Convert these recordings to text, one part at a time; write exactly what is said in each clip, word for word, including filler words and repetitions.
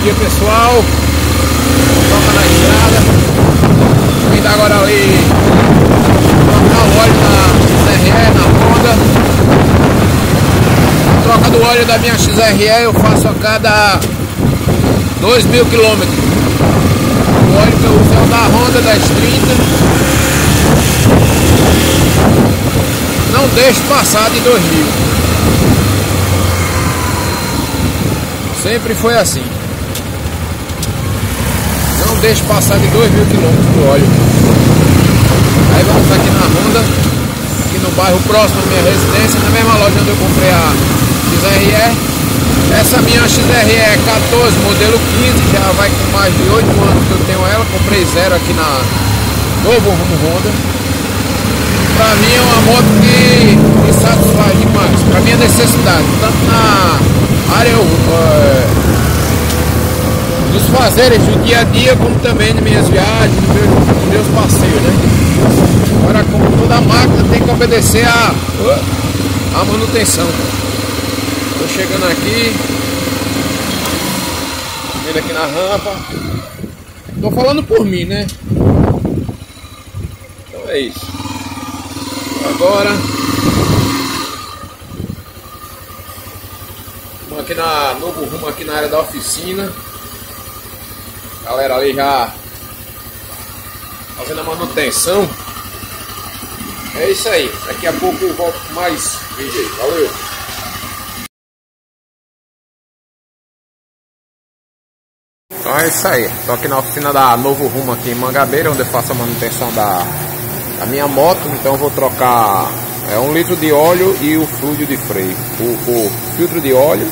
dia, pessoal. Toca na estrada. Vindo agora ali trocar o óleo na X R E, na Honda. A troca do óleo da minha X R E eu faço a cada dois mil quilômetros. O óleo que eu uso é o da Honda das trinta. Não deixo passar de dois mil. Sempre foi assim. Não deixo passar de dois mil quilômetros do óleo. Aí vamos aqui na Honda, aqui no bairro próximo à minha residência, na mesma loja onde eu comprei a X R E. Essa minha X R E quatorze, modelo quinze, já vai com mais de oito anos que eu tenho ela. Comprei zero aqui na Novo Rumo Honda. Pra mim é uma moto que me satisfaz demais, pra minha necessidade, tanto na área é, dos fazeres do dia a dia, como também nas minhas viagens, nos meus, nos meus passeios, né? Agora, como toda máquina tem que obedecer a, a manutenção. Tô chegando aqui, vindo aqui na rampa. Tô falando por mim, né? Então é isso. Agora estamos aqui na Novo Rumo, aqui na área da oficina. Galera ali já fazendo a manutenção. É isso aí. Daqui a pouco eu volto com mais vídeo aí. Valeu! Então é isso aí. Estou aqui na oficina da Novo Rumo aqui em Mangabeira, onde eu faço a manutenção da a minha moto. Então eu vou trocar é, um litro de óleo e o fluido de freio, o, o filtro de óleo,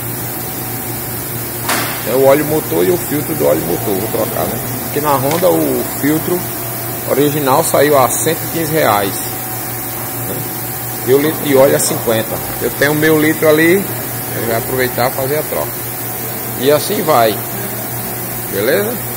é, o óleo motor e o filtro do óleo motor, vou trocar, né? Aqui na Honda o filtro original saiu a cento e quinze reais, né? E o litro de óleo é cinquenta. Eu tenho meu litro ali, eu vou aproveitar e fazer a troca. E assim vai, beleza?